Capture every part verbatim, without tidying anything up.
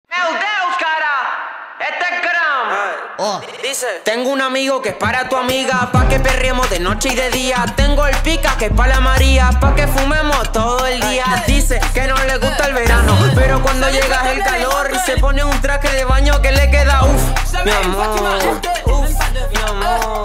Oh, dice, tengo un amigo que es para tu amiga, pa' que perriemos de noche y de día. Tengo el pica que es para la María, pa' que fumemos todo el día. Dice que no le gusta el verano, pero cuando llega el calor se pone un traje de baño que le queda uff, mi amor, uff, mi amor.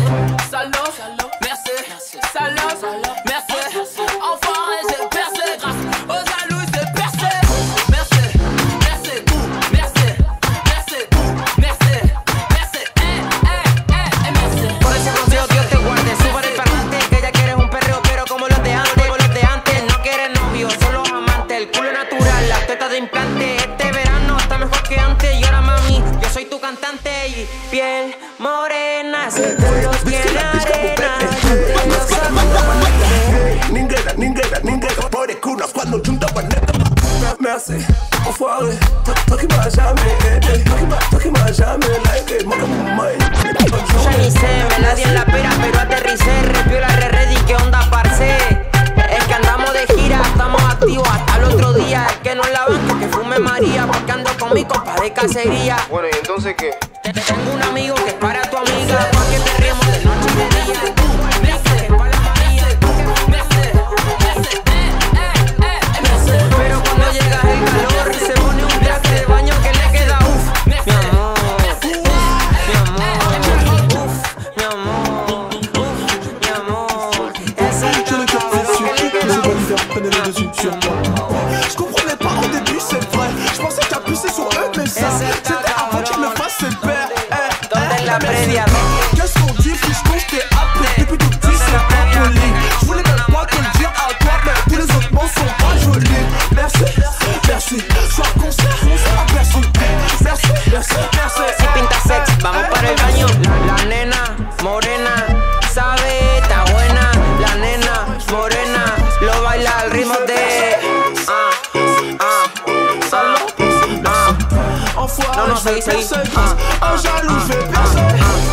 Piel morena, ese culo tiene arena. Ninguém, ninguém, ninguém pode curar quando junta paneta. Mercé, o fogo, toque mais jamais, toque mais jamais, like moca mãe. Ya ni sé, me la di en la pera, pero aterricé, repio la re ready, ¿qué onda, parce? Es que andamos de gira, estamos activos hasta el otro día. Es que no la banco, que fume María, porque ando con mi compa de cacería. Bueno, ¿y entonces qué? Tengo un amigo que es para tu amiga, pa' que perriemos de noche y de día. Pero cuando llega el calor se pone un traje de baño que le queda uff, mi amor, mi amor, uff, mi amor, uff, mi amor. Ese cabrón que le queda uff. Je comprenais pas au début, c'est vrai. Je pensais t'appuyer sur eux, mais ça c'était avant qu'ils me fassent ses pères. La previa. Qu'est-ce qu'on dit, fiche qu'on t'ai appelé depuis tout petit, c'est pas poli. Je voulais même pas te le dire à toi, mais tous les autres mots sont pas jolis. Merci, merci, sois concert, merci, merci, merci, merci. Si pinta sexy, vamos para el baño. La, la nena morena sabe, está buena. La nena morena lo baila al ritmo de ah, ah, ah, ah. No, no, seguí, seguí. Ah, ah, jaloux, je vais percer.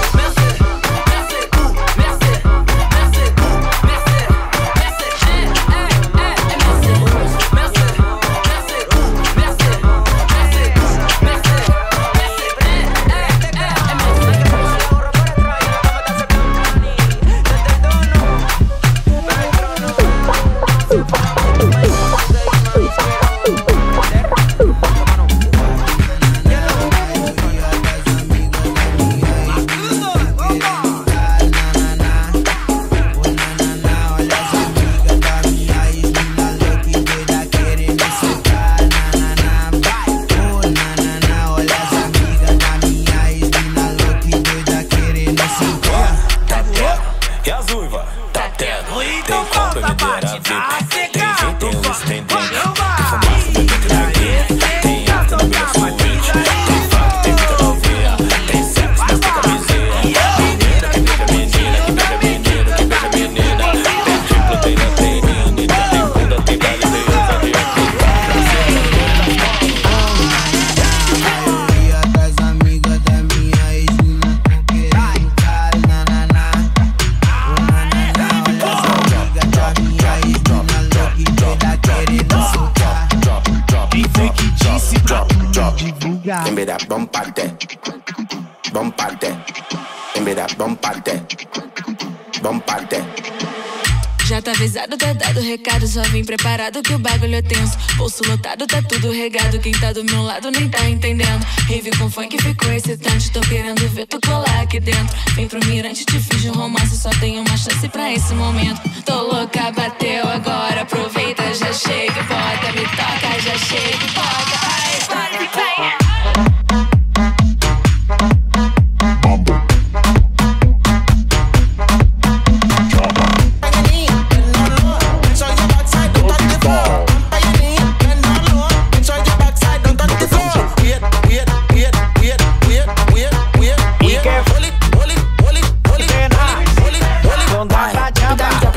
Já tá avisado, tá dado recado, só vim preparado que o bagulho é tenso. Bolso lotado, tá tudo regado, quem tá do meu lado nem tá entendendo. Rave com funk ficou excitante, tô querendo ver tu colar aqui dentro. Vem pro mirante, te fiz um romance, só tenho uma chance pra esse momento. Tô louca, bateu agora, aproveita, já chega, bota, me toca, já chega, bota, ai, vai, vai.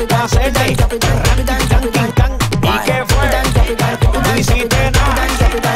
Y que fue, no hiciste nada.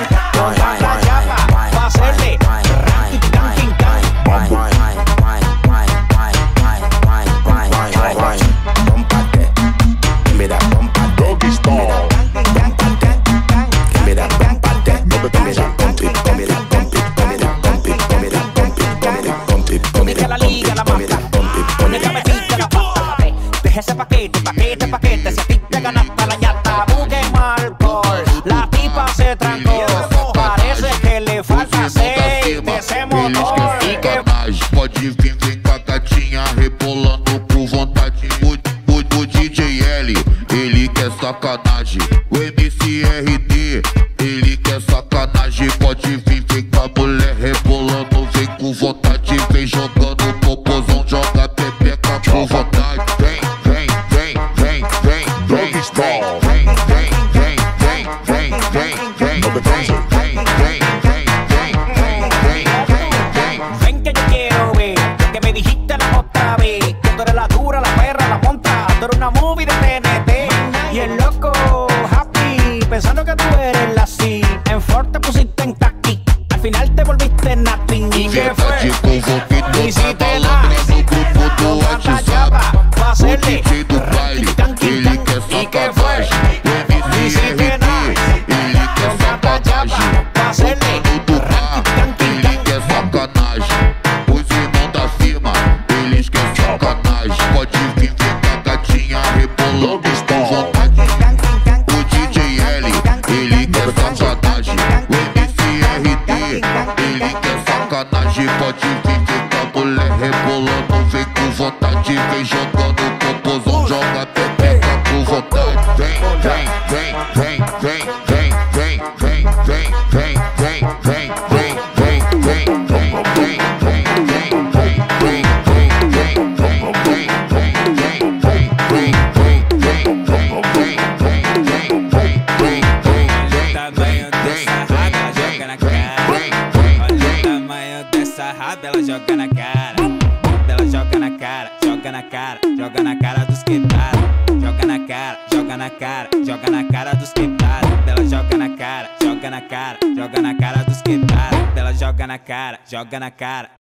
sacanagem. O M C R D, ele quer sacanagem. Pode vir, vem com a mulher rebolando, vem com vontade, vem jogando popozão, joga pepeca com vontade. Vem, vem, vem, vem, vem, vem, vem, vem, vem, vem, vem, vem, vem, vem, vem, vem, vem. Ven que yo quiero ver lo que me dijiste la otra vez, que tú eres la dura, la perra, la monta, tú eres una movie de T N T. Y el loco happy, pensando que tú eres la C. En Ford te pusiste en taqui, al final te volviste nothing. ¿Y qué fue? No hiciste nada. No tanta chapa pa' hacerle ranking, ¿y qué fue? No hiciste nada. No tanta chapa pa' hacerle ranking, sacanagem. Os irmãos da firma, eles querem sacanagem. Pode vir, vem com a gatinha rebolando com vontade. O D J L, ele quer sacanagem. O M C R D, ele quer sacanagem. Pode vir, vem com a mulher rebolando, vem com vontade, vem jogando popozão, joga pepeca com vontade. Vem, vem, vem, vem, vem, vem, vem, vem, vem, vem, vem, vem, vem, vem, vem. Ela joga na cara, ela joga na cara, joga na cara, joga na cara dos quebrados. Joga na cara, joga na cara, joga na cara dos quebrados. Ela joga na cara, joga na cara, joga na cara dos quebrados. Ela joga na cara, joga na cara,